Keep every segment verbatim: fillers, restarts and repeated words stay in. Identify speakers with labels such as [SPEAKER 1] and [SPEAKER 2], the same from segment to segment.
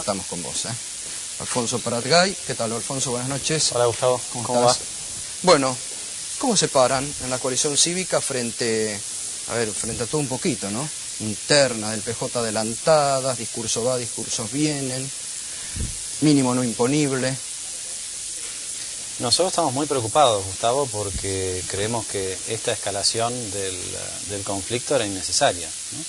[SPEAKER 1] estamos con vos, ¿eh? Alfonso Pratgay. ¿Qué tal, Alfonso? Buenas noches.
[SPEAKER 2] Hola, Gustavo. ¿Cómo, ¿Cómo
[SPEAKER 1] va? Bueno, ¿cómo se paran en la coalición cívica frente, a ver, frente a todo un poquito, ¿no? Interna, del P J adelantadas, discurso va, discursos vienen, mínimo no imponible?
[SPEAKER 2] Nosotros estamos muy preocupados, Gustavo, porque creemos que esta escalación del, del conflicto era innecesaria, ¿no?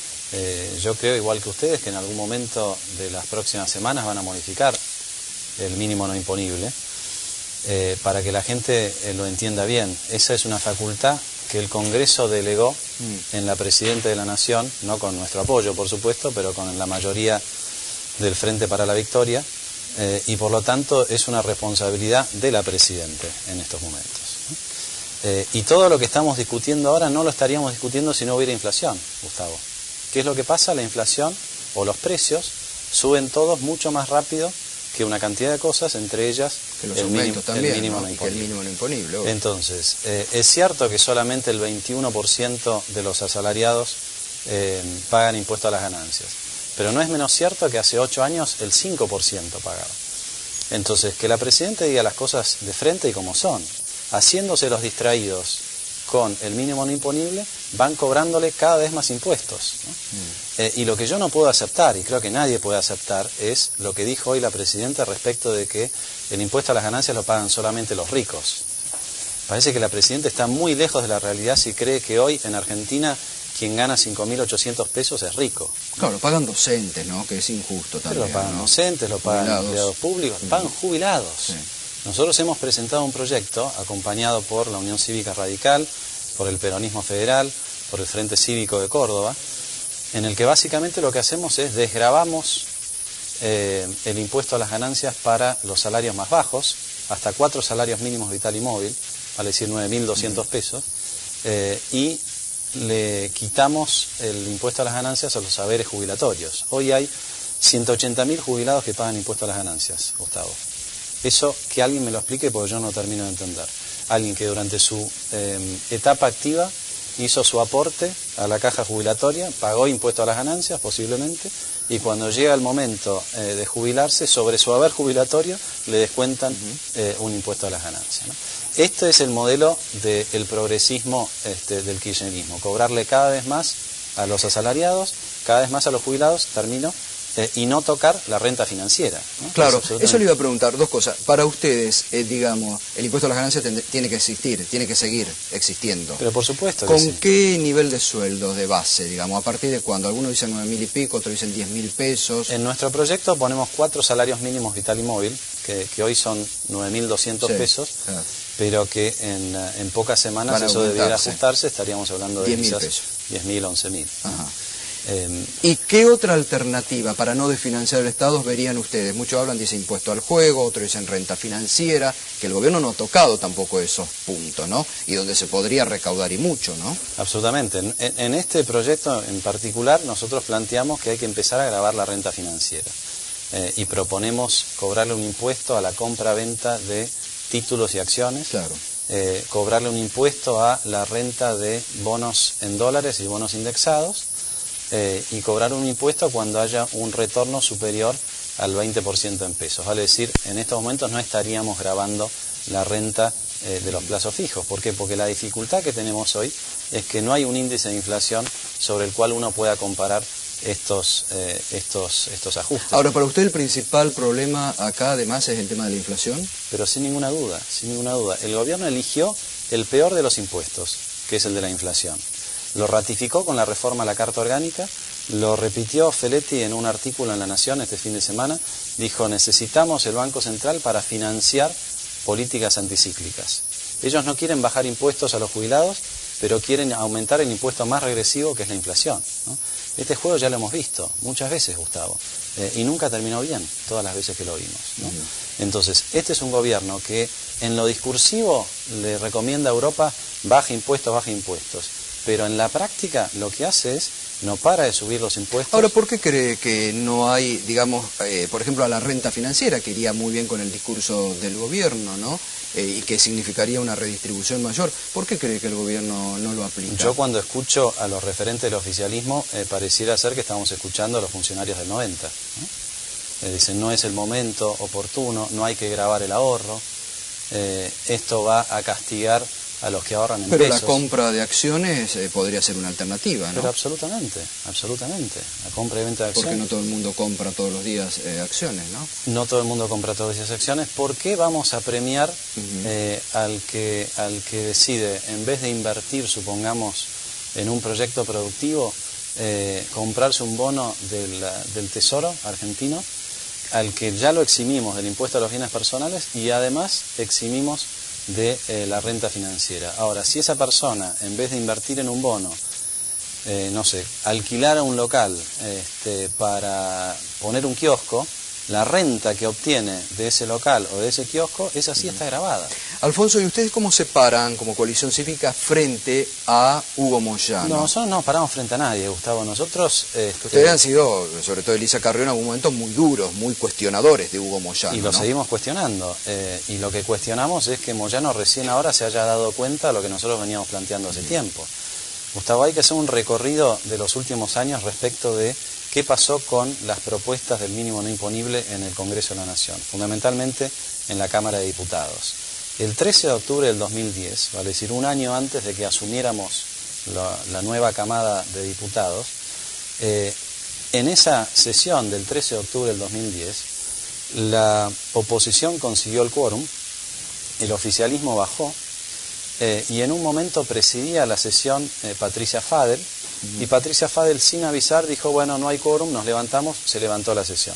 [SPEAKER 2] Eh, yo creo, igual que ustedes, que en algún momento de las próximas semanas van a modificar el mínimo no imponible, eh, para que la gente eh, lo entienda bien. Esa es una facultad que el Congreso delegó mm. en la Presidenta de la Nación, no con nuestro apoyo, por supuesto, pero con la mayoría del Frente para la Victoria, eh, y por lo tanto es una responsabilidad de la Presidenta en estos momentos, ¿no? Eh, y todo lo que estamos discutiendo ahora no lo estaríamos discutiendo si no hubiera inflación, Gustavo. ¿Qué es lo que pasa? La inflación o los precios suben todos mucho más rápido que una cantidad de cosas, entre ellas
[SPEAKER 1] que los
[SPEAKER 2] el, mínimo,
[SPEAKER 1] también,
[SPEAKER 2] el mínimo
[SPEAKER 1] ¿no?
[SPEAKER 2] no
[SPEAKER 1] Y que el mínimo no imponible. Obvio.
[SPEAKER 2] Entonces, eh, es cierto que solamente el veintiuno por ciento de los asalariados eh, pagan impuesto a las ganancias, pero no es menos cierto que hace ocho años el cinco por ciento pagaba. Entonces, que la Presidenta diga las cosas de frente y como son, haciéndose los distraídos con el mínimo no imponible, van cobrándole cada vez más impuestos, ¿no? Mm. Eh, y lo que yo no puedo aceptar, y creo que nadie puede aceptar, es lo que dijo hoy la Presidenta respecto de que el impuesto a las ganancias lo pagan solamente los ricos. Parece que la Presidenta está muy lejos de la realidad si cree que hoy en Argentina quien gana cinco mil ochocientos pesos es rico.
[SPEAKER 1] Claro, lo pagan docentes, ¿no? Que es injusto también.
[SPEAKER 2] Pero lo pagan, ¿no?, docentes, lo pagan jubilados. Empleados públicos, lo pagan jubilados. Sí. Nosotros hemos presentado un proyecto acompañado por la Unión Cívica Radical, por el Peronismo Federal, por el Frente Cívico de Córdoba, en el que básicamente lo que hacemos es desgravamos eh, el impuesto a las ganancias para los salarios más bajos, hasta cuatro salarios mínimos vital y móvil, vale decir nueve mil doscientos pesos, eh, y le quitamos el impuesto a las ganancias a los saberes jubilatorios. Hoy hay ciento ochenta mil jubilados que pagan impuesto a las ganancias, Gustavo. Eso que alguien me lo explique porque yo no termino de entender. Alguien que durante su eh, etapa activa hizo su aporte a la caja jubilatoria, pagó impuesto a las ganancias posiblemente, y cuando llega el momento eh, de jubilarse, sobre su haber jubilatorio le descuentan eh, un impuesto a las ganancias, ¿no? Este es el modelo del progresismo este, del kirchnerismo, cobrarle cada vez más a los asalariados, cada vez más a los jubilados, termino, Eh, y no tocar la renta financiera, ¿no?
[SPEAKER 1] Claro, absolutamente... eso le iba a preguntar, dos cosas. Para ustedes, eh, digamos, el impuesto a las ganancias tiene que existir, tiene que seguir existiendo.
[SPEAKER 2] Pero por supuesto que
[SPEAKER 1] ¿Con
[SPEAKER 2] sí.
[SPEAKER 1] qué nivel de sueldo de base, digamos? ¿A partir de cuándo? Algunos dicen nueve mil y pico, otros dicen diez mil pesos.
[SPEAKER 2] En nuestro proyecto ponemos cuatro salarios mínimos vital y móvil, que, que hoy son nueve mil doscientos sí, pesos, claro, pero que en, en pocas semanas eso debiera ajustarse, estaríamos hablando de
[SPEAKER 1] diez mil pesos.
[SPEAKER 2] diez mil, once mil.
[SPEAKER 1] Ajá. Eh, ¿Y qué otra alternativa para no desfinanciar el Estado verían ustedes? Muchos hablan, dicen impuesto al juego, otros dicen renta financiera, que el gobierno no ha tocado tampoco esos puntos, ¿no? Y donde se podría recaudar y mucho, ¿no?
[SPEAKER 2] Absolutamente. En, en este proyecto en particular nosotros planteamos que hay que empezar a gravar la renta financiera eh, y proponemos cobrarle un impuesto a la compra-venta de títulos y acciones.
[SPEAKER 1] Claro.
[SPEAKER 2] Eh, cobrarle un impuesto a la renta de bonos en dólares y bonos indexados. Eh, y cobrar un impuesto cuando haya un retorno superior al veinte por ciento en pesos. Vale decir, en estos momentos no estaríamos grabando la renta eh, de los plazos fijos. ¿Por qué? Porque la dificultad que tenemos hoy es que no hay un índice de inflación sobre el cual uno pueda comparar estos, eh, estos, estos ajustes.
[SPEAKER 1] Ahora, para usted el principal problema acá además es el tema de la inflación.
[SPEAKER 2] Pero sin ninguna duda, sin ninguna duda. El gobierno eligió el peor de los impuestos, que es el de la inflación. Lo ratificó con la reforma a la Carta Orgánica, lo repitió Feletti en un artículo en La Nación este fin de semana, dijo necesitamos el Banco Central para financiar políticas anticíclicas. Ellos no quieren bajar impuestos a los jubilados, pero quieren aumentar el impuesto más regresivo que es la inflación, ¿no? Este juego ya lo hemos visto muchas veces, Gustavo, eh, y nunca terminó bien todas las veces que lo vimos, ¿no? Uh-huh. Entonces, este es un gobierno que en lo discursivo le recomienda a Europa baja impuestos, baja impuestos. Pero en la práctica lo que hace es, no para de subir los impuestos.
[SPEAKER 1] Ahora, ¿por qué cree que no hay, digamos, eh, por ejemplo, a la renta financiera, que iría muy bien con el discurso del gobierno, ¿no? Eh, y que significaría una redistribución mayor? ¿Por qué cree que el gobierno no lo aplica?
[SPEAKER 2] Yo cuando escucho a los referentes del oficialismo, eh, pareciera ser que estamos escuchando a los funcionarios del noventa, ¿no? eh, dicen no es el momento oportuno, no hay que gravar el ahorro, eh, esto va a castigar a los que ahorran en
[SPEAKER 1] Pero
[SPEAKER 2] pesos.
[SPEAKER 1] la compra de acciones eh, podría ser una alternativa, ¿no?
[SPEAKER 2] Pero absolutamente, absolutamente. La compra y venta de acciones.
[SPEAKER 1] Porque no todo el mundo compra todos los días eh, acciones, ¿no?
[SPEAKER 2] No todo el mundo compra todos los días acciones. ¿Por qué vamos a premiar uh-huh. eh, al que, al que decide, en vez de invertir, supongamos, en un proyecto productivo, eh, comprarse un bono del, del Tesoro argentino, al que ya lo eximimos del impuesto a los bienes personales y además eximimos de eh, la renta financiera? Ahora, si esa persona, en vez de invertir en un bono, eh, no sé, alquilara un local este, para poner un kiosco, la renta que obtiene de ese local o de ese kiosco, esa sí está grabada.
[SPEAKER 1] Alfonso, ¿y ustedes cómo se paran como coalición cívica frente a Hugo Moyano?
[SPEAKER 2] No, nosotros no paramos frente a nadie, Gustavo. Nosotros... Este...
[SPEAKER 1] Ustedes han sido, sobre todo Elisa Carrió, en algún momento muy duros, muy cuestionadores de Hugo Moyano.
[SPEAKER 2] Y lo
[SPEAKER 1] ¿no?
[SPEAKER 2] seguimos cuestionando. Eh, y lo que cuestionamos es que Moyano recién ahora se haya dado cuenta de lo que nosotros veníamos planteando hace tiempo. Gustavo, hay que hacer un recorrido de los últimos años respecto de qué pasó con las propuestas del mínimo no imponible en el Congreso de la Nación, fundamentalmente en la Cámara de Diputados. El trece de octubre del dos mil diez, vale decir, un año antes de que asumiéramos la, la nueva camada de diputados, eh, en esa sesión del trece de octubre del dos mil diez, la oposición consiguió el quórum, el oficialismo bajó, eh, y en un momento presidía la sesión eh, Patricia Fadel, uh-huh. y Patricia Fadel, sin avisar, dijo, bueno, no hay quórum, nos levantamos, se levantó la sesión.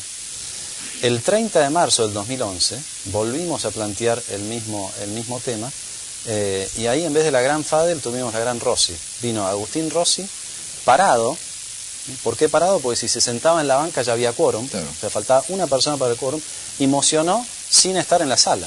[SPEAKER 2] El treinta de marzo del dos mil once volvimos a plantear el mismo, el mismo tema, eh, y ahí en vez de la gran Fadel tuvimos la gran Rossi. Vino Agustín Rossi, parado. ¿Por qué parado? Porque si se sentaba en la banca ya había quórum, claro. O sea, faltaba una persona para el quórum, y mocionó sin estar en la sala.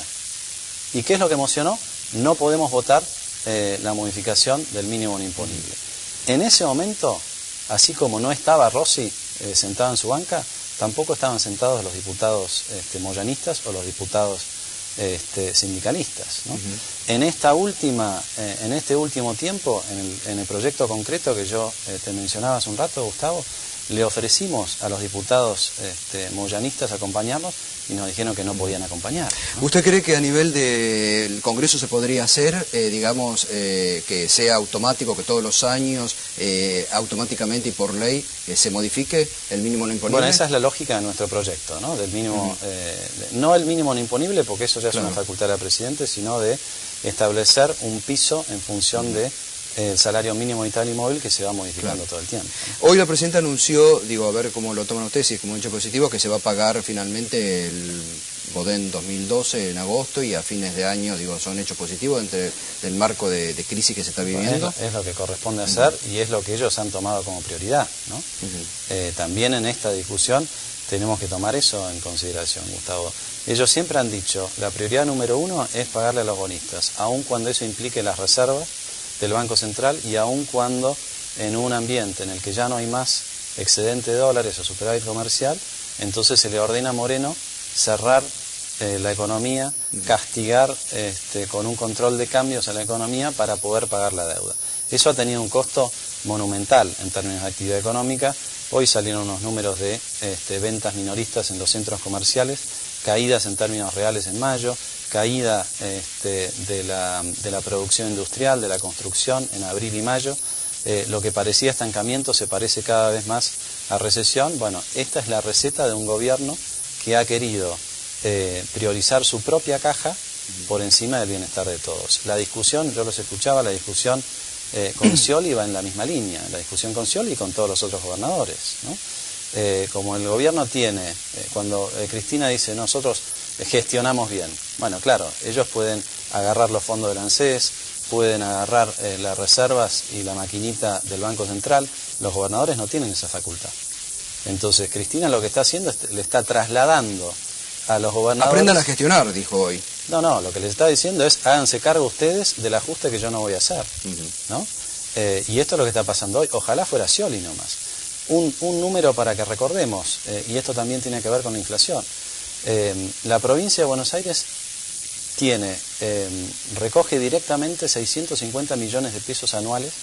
[SPEAKER 2] ¿Y qué es lo que mocionó? No podemos votar eh, la modificación del mínimo no imponible. En ese momento, así como no estaba Rossi eh, sentado en su banca, tampoco estaban sentados los diputados este, moyanistas o los diputados este, sindicalistas, ¿no? Uh-huh. En esta última, eh, en este último tiempo, en el, en el proyecto concreto que yo eh, te mencionaba hace un rato, Gustavo, le ofrecimos a los diputados este, moyanistas acompañarnos y nos dijeron que no podían acompañar, ¿no?
[SPEAKER 1] ¿Usted cree que a nivel del Congreso se podría hacer, eh, digamos, eh, que sea automático, que todos los años, eh, automáticamente y por ley, eh, se modifique el mínimo no imponible?
[SPEAKER 2] Bueno, esa es la lógica de nuestro proyecto, ¿no? Del mínimo, uh-huh. eh, de, no el mínimo no imponible, porque eso ya es claro. Una facultad del presidente, sino de establecer un piso en función uh-huh. de el salario mínimo vital y móvil que se va modificando claro. todo el tiempo, ¿no?
[SPEAKER 1] Hoy la presidenta anunció, digo, a ver cómo lo toman ustedes, si es como un hecho positivo, que se va a pagar finalmente el Bodén dos mil doce en agosto y a fines de año, digo, son hechos positivos entre el marco de, de crisis que se está viviendo.
[SPEAKER 2] Es, es lo que corresponde hacer uh-huh. y es lo que ellos han tomado como prioridad, ¿no? Uh-huh. eh, también en esta discusión tenemos que tomar eso en consideración, Gustavo. Ellos siempre han dicho, la prioridad número uno es pagarle a los bonistas, aun cuando eso implique las reservas del Banco Central y aun cuando en un ambiente en el que ya no hay más excedente de dólares o superávit comercial, entonces se le ordena a Moreno cerrar eh, la economía, castigar este, con un control de cambios a la economía para poder pagar la deuda. Eso ha tenido un costo monumental en términos de actividad económica. Hoy salieron unos números de este, ventas minoristas en los centros comerciales, caídas en términos reales en mayo, caída este, de, la, de la producción industrial, de la construcción en abril y mayo. Eh, lo que parecía estancamiento se parece cada vez más a recesión. Bueno, esta es la receta de un gobierno que ha querido eh, priorizar su propia caja por encima del bienestar de todos. La discusión, yo los escuchaba, la discusión eh, con Scioli va en la misma línea, la discusión con Scioli y con todos los otros gobernadores, ¿no? Eh, como el gobierno tiene, eh, cuando eh, Cristina dice nosotros gestionamos bien, bueno, claro, ellos pueden agarrar los fondos del ANSES, pueden agarrar eh, las reservas y la maquinita del Banco Central, los gobernadores no tienen esa facultad. Entonces Cristina lo que está haciendo es le está trasladando a los gobernadores...
[SPEAKER 1] Aprendan a gestionar, dijo hoy.
[SPEAKER 2] No, no, lo que les está diciendo es háganse cargo ustedes del ajuste que yo no voy a hacer, uh-huh. ¿no? Eh, y esto es lo que está pasando hoy, ojalá fuera Scioli nomás. Un, un número para que recordemos, eh, y esto también tiene que ver con la inflación. Eh, la provincia de Buenos Aires tiene, eh, recoge directamente seiscientos cincuenta millones de pesos anuales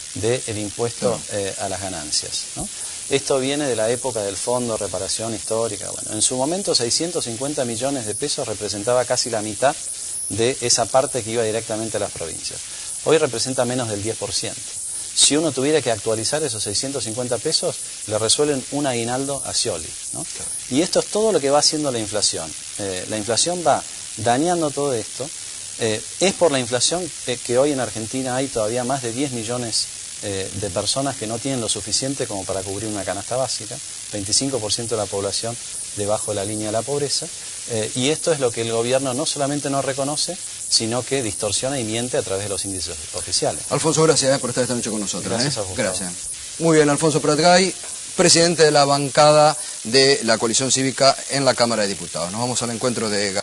[SPEAKER 2] del impuesto eh, a las ganancias, ¿no? Esto viene de la época del Fondo de Reparación Histórica. Bueno, en su momento seiscientos cincuenta millones de pesos representaba casi la mitad de esa parte que iba directamente a las provincias. Hoy representa menos del diez por ciento. Si uno tuviera que actualizar esos seiscientos cincuenta pesos, le resuelven un aguinaldo a Scioli, ¿no? Claro. Y esto es todo lo que va haciendo la inflación. Eh, la inflación va dañando todo esto. Eh, es por la inflación eh, que hoy en Argentina hay todavía más de diez millones eh, de personas que no tienen lo suficiente como para cubrir una canasta básica, veinticinco por ciento de la población debajo de la línea de la pobreza, eh, y esto es lo que el gobierno no solamente no reconoce, sino que distorsiona y miente a través de los índices oficiales.
[SPEAKER 1] Alfonso, gracias eh, por estar esta noche con nosotros.
[SPEAKER 2] Gracias
[SPEAKER 1] eh.
[SPEAKER 2] a vos.
[SPEAKER 1] Gracias. Muy bien, Alfonso Pratgay, presidente de la bancada de la coalición cívica en la Cámara de Diputados. Nos vamos al encuentro de